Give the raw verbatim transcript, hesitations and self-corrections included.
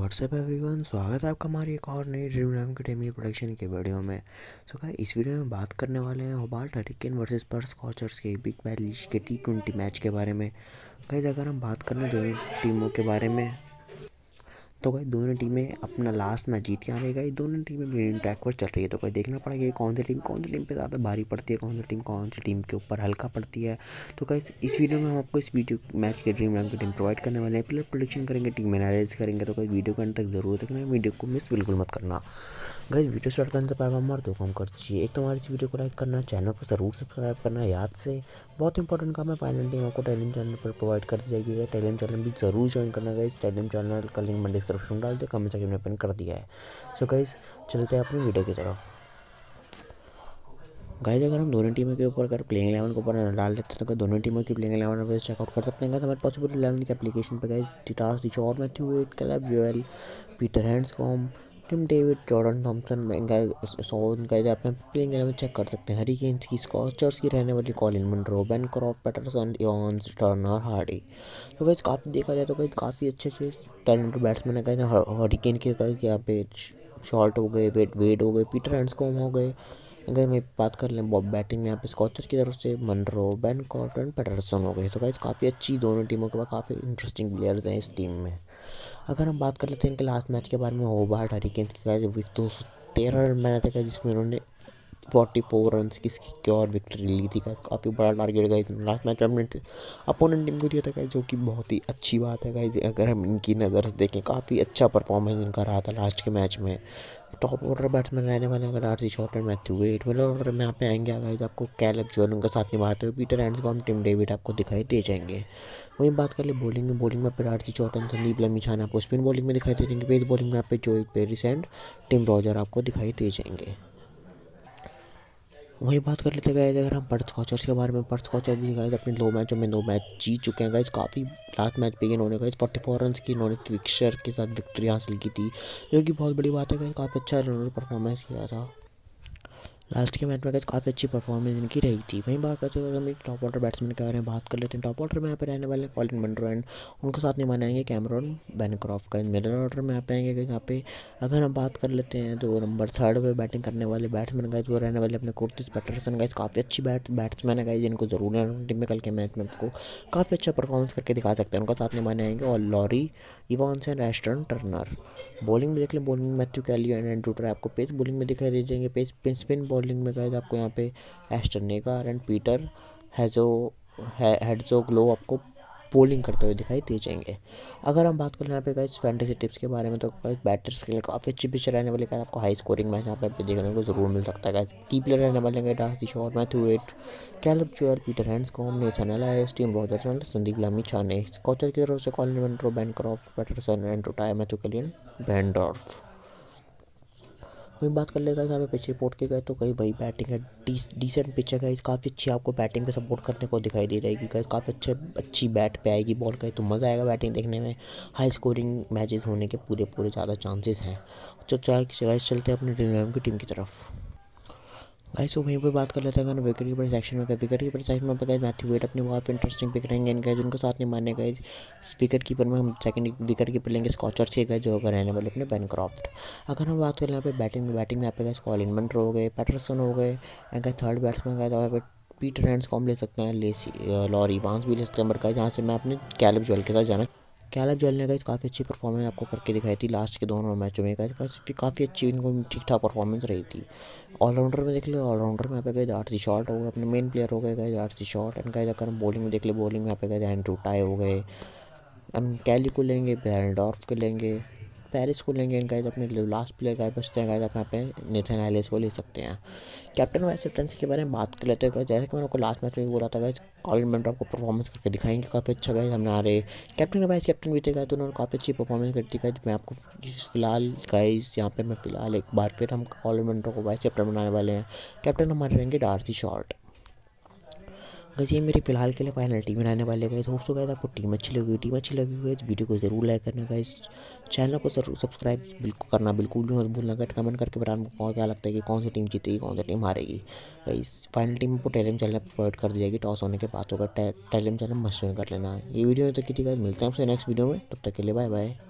WhatsApp everyone, स्वागत है आपका हमारी एक और नई ड्रीम इलेवन अकेडमी प्रोडक्शन के वीडियो में। सो so, इस वीडियो में बात करने वाले हैं Hobart hurricane versus Perth Scorchers के बिग बैश के टी ट्वेंटी मैच के बारे में। गाइस, अगर हम बात करें दोनों टीमों के बारे में तो भाई दोनों टीमें अपना लास्ट मैच जीत के आ रही है। दोनों टीमें मेन ट्रैक पर चल रही है, तो भाई देखना पड़ेगा कौन सी टीम कौन सी टीम पे ज़्यादा भारी पड़ती है, कौन सी टीम कौन सी टीम के ऊपर हल्का पड़ती है। तो गाइस, इस वीडियो में हम आपको इस वीडियो मैच के ड्रीम इलेवन की टीम प्रोवाइड करने वाले हैं। प्लेयर प्रेडिक्शन करेंगे, टीम एनालिसिस करेंगे, तो कोई वीडियो के अंत तक जरूर देखना है, वीडियो को मिस बिल्कुल मत करना। गाइस, वीडियो स्टार्ट करने से पहले हमारे दो काम कर दीजिए। एक तो हमारी इस वीडियो को लाइक करना, चैनल को जरूर सब्सक्राइब करना याद से, बहुत इंपॉर्टेंट काम है। फाइनल टीम आपको टेलीग्राम चैनल पर प्रोवाइड कर दी जाएगी। टेलीग्राम चैनल भी जरूर ज्वाइन करना गाइस। टेलीग्राम चैनल का लिंक मैं डिस्क्रिप्शन में डाल दे, कमेंट सेक्शन में पिन कर दिया है। सो गाइस, चलते हैं अपनी वीडियो की तरफ। गाइस, अगर हम दोनों टीमों के ऊपर अगर प्लेइंग इलेवन के ऊपर डाल देते हैं तो दोनों टीमों की प्लेइंग इलेवन चेकआउट कर सकते हैं। हमारे पास पूरी इलेवन की एप्लीकेशन पे गाइस टिटास दिशॉर Matthew Wade, Caleb Jewell, Peter Handscomb, Tim David, Jordan Thompson guys सोन गाइस आप प्लेइंग इलेवन चेक कर सकते हैं। हरिकेन्स की, स्कॉचर्स की रहने वाली Colin Munro, Bancroft, Patterson, Evans, Turner, Hardie. तो गाइस काफ़ी देखा जाए तो गाइस काफ़ी अच्छे अच्छे टैलेंटेड बैट्समैन है गाइस। हरिकेन के गाइस यहाँ पे शॉर्ट हो गए, वेट वेट हो गए, पीटर हैंड्सकॉम्ब हो गए। अगर मैं बात कर लें बॉब बैटिंग में यहाँ पे स्कॉचर की तरफ से मनरो, बेनक्रॉफ्ट एंड पैटरसन हो गए। तो गाइस काफ़ी अच्छी दोनों टीमों के पास काफ़ी इंटरेस्टिंग प्लेयर्स हैं इस टीम में। अगर हम बात कर लेते हैं इनके लास्ट मैच के बारे में, होबार्ट हरिकेन्स की गाइस विक दो सौ तेरह रन बनाए थे जिसमें उन्होंने फोर्टी फोर रन की सिक्योर विक्ट्री ली थी। गाइस काफ़ी बड़ा टारगेट गाइस लास्ट मैच में अपोनेंट टीम को दिया था गाइस, जो कि बहुत ही अच्छी बात है गाइस। अगर हम इनकी नज़र से देखें, काफ़ी अच्छा परफॉर्मेंस इनका रहा था लास्ट के मैच में। टॉप ऑर्डर बैट्समैन रहने वाले अगर आरसी Short and Matthew Wade, middle order में यहाँ पे आएंगे गाइस आपको कैलेब जोएल उनका साथ निभाते हुए, पीटर हैंड्सकॉम्ब, टिम डेविड आपको दिखाई दे जाएंगे। वहीं बात कर ले बॉलिंग में, बॉलिंग में फिर आरसी चौटन, संदीप लम्हिछान आपको स्पिन बॉलिंग में दिखाई दे जाएंगे। पेस बॉलिंग में यहाँ पे Joel Paris and Tim Roger आपको दिखाई दे जाएंगे। वही बात कर लेते हैं अगर हम पर्थ स्कॉचर्स के बारे में। पर्थ स्कॉचर भी गाइस अपने दो मैचों में दो मैच जीत चुके हैं गाइस। काफ़ी लास्ट मैच पे इन्होंने गाइस फोर्टी फोर रन की इन्होंने क्विकशर के साथ विक्ट्री हासिल की थी, जो कि बहुत बड़ी बात है गाइस। काफ़ी अच्छा इन्होंने परफॉर्मेंस किया था लास्ट के मैच में गाइस, काफ़ी अच्छी परफॉर्मेंस इनकी रही थी। वहीं बात करते हैं अगर हम एक टॉप ऑर्डर बैट्समैन के बारे में बात कर लेते हैं। टॉप ऑर्डर में यहाँ पे रहने वाले कॉलिन मनरो एंड उनके साथ नहीं माने आएंगे कैमरॉन बेनक्रॉफ्ट का। मिडल ऑर्डर में यहाँ पे आएंगे यहाँ पे अगर हम बात कर लेते हैं तो नंबर थर्ड पे बैटिंग करने वाले बैट्समैन गाइस वो रहने वाले अपने कुर्तिस पैटरसन गाइस। काफ़ी अच्छी बैट बैट्समैन है गाइस, जिनको जरूर टीम में कल के मैच में उसको काफ़ी अच्छा परफॉर्मेंस करके दिखा सकते हैं। उनका साथ नहीं माने आएंगे और Laurie, Evans and Ashton Turner. Bowling में देख लें, बॉलिंग में Matthew Kelly and Andrew Tye आपको पेस बॉलिंग में दिखाई दे जाएंगे। पेस स्पिन बॉलिंग में गाइस आपको यहाँ पे एस्टन नेगर एंड पीटर हैजो हेड्सोग्लो आपको बॉलिंग करते हुए दिखाई दे जाएंगे। अगर हम बात करें यहाँ पे गाइस फैंटेसी टिप्स के बारे में तो गाइस बैटर्स के लिए काफ़ी अच्छी पिच रहने वाली है। आपको हाई स्कोरिंग मैच यहाँ पे देखने को जरूर मिल सकता है गाइस। की प्लेयर रहने वाले हैं D'Arcy Short, Matthew Wade, Caleb Jewell, Peter Handscomb, Nathan Ellis, Tim Roger, Sandeep Lamichhane. Scorcher की तरफ से Colin Munro, Bancroft, Patterson, Andrew Tye, Matthew Kelly, Behrendorff. वही बात कर लेगा यहाँ पे पिच रिपोर्ट के गए तो कहीं वही बैटिंग है, डिसेंट पिच है गाइस। काफ़ी अच्छी आपको बैटिंग पे सपोर्ट करने को दिखाई दे रहेगी गाइस। काफ़ी अच्छे अच्छी बैट पे आएगी बॉल का, तो मज़ा आएगा बैटिंग देखने में। हाई स्कोरिंग मैचेस होने के पूरे पूरे ज़्यादा चांसेस हैं। तो चाहे गाइस चलते हैं अपने ड्रीम की टीम की तरफ। गाइस वहीं पे बात कर लेते हैं अगर विकेट कीपर सेक्शन में। विकेट कीपर सेक्शन में गाइस मैथ्यू वेट अपने बहुत इंटरेस्टिंग पिक रहेंगे इनका, उनके साथ नहीं मानने गाइस। विकेट कीपर में हम सेकंड विकेट कीपर लेंगे स्कॉचर्स के गाइस, जो अगर रहने वाले अपने बेनक्रॉफ्ट। अगर हम बात करें यहाँ पे बैटिंग में, बैटिंग में यहाँ पे गाइस कॉलिन मनरो हो गए, पैटरसन हो गए एंड थर्ड बैट्समैन गाइस यहाँ पे पीटर हैंड्सकॉम्ब ले सकते हैं, लेसी लॉरी इवांस भी ले सकते हैं। बट गाइस यहाँ से मैं अपने कैलेब जोएल के साथ जाना। कैलेब जोएल ने गाइस काफ़ी अच्छी परफॉर्मेंस आपको करके दिखाई थी लास्ट के दोनों मैचों में गाइस। काफ़ी अच्छी इनको ठीक ठाक परफॉर्मेंस रही थी। ऑलराउंडर में देख ले, ऑलराउंडर में यहाँ पे गए आरसी शॉर्ट हो गए, अपने मेन प्लेयर हो गए गए आरसी शॉर्ट एंड गाइस। अगर हम बॉलिंग में देख ले, बॉलिंग में यहाँ पे गए एंड्रू टाई हो गए, हम कैली को लेंगे, बेरनडॉर्फ को लेंगे, पेरिस को लेंगे एंड गाइस अपने लास्ट प्लेयर गाइस बचते हैं गाइस आप यहाँ पे नेथन एलायस को ले सकते हैं। कैप्टन वाइस कैप्टनसी के बारे में बात कर लेते हैं। जैसे कि मैंने आपको लास्ट मैच में भी बोला था गाइस, कॉलिन मनरो आपको परफॉर्मेंस करके दिखाएंगे काफ़ी अच्छा गाइस। हमने आ रहे कैप्टन और वाइस कैप्टन भी थे गाइस, तो उन्होंने काफ़ी अच्छी परफॉर्मेंस करती गाइस। मैं आपको फिलहाल गाइस यहाँ पे मैं फिलहाल एक बार फिर हम कॉलिन मनरो को वाइस कैप्टन बनाने वाले हैं। कैप्टन हमारे रहेंगे डार्सी शॉर्ट। गाइस ये मेरी फिलहाल के लिए फाइनल टीम रहने वाले गाइस। होप सो गाइस आपको टीम अच्छी लगी, टीम अच्छी लगी हुई है वीडियो को जरूर लाइक करना गाइस। चैनल को जरूर सब्सक्राइब बिल्कुल करना बिल्कुल भी मत भूलना गाइस। कमेंट करके बताना कौन क्या लगता है कि कौन सी टीम जीतेगी, कौन सी टीम हारेगी। गाइस फाइनल टीम को टेलीग्राम चैनल पर प्रोवाइड कर दी जाएगी टॉस होने के बाद, होगा टेलीग्राम चैनल मस्ट ज्वाइन कर लेना। ये वीडियो तक की थी गाइस, मिलते हैं आपसे नेक्स्ट वीडियो में, तब तक के लिए बाय बाय।